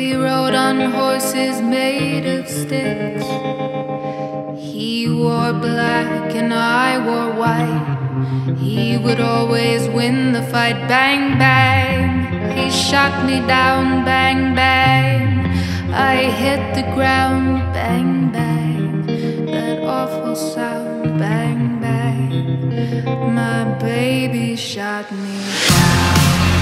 We rode on horses made of sticks. He wore black and I wore white. He would always win the fight. Bang, bang, he shot me down. Bang, bang, I hit the ground. Bang, bang, that awful sound. Bang, bang, my baby shot me down.